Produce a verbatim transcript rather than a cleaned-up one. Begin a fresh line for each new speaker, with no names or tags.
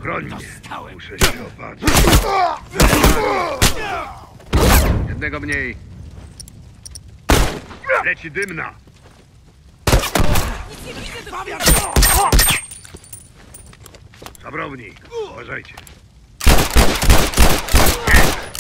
Broń mnie.
Dostałem.
Muszę się opatrzyć. Jednego mniej. Leci dymna.
Nic nie widzę, Fabian!
Szabrownik, uważajcie.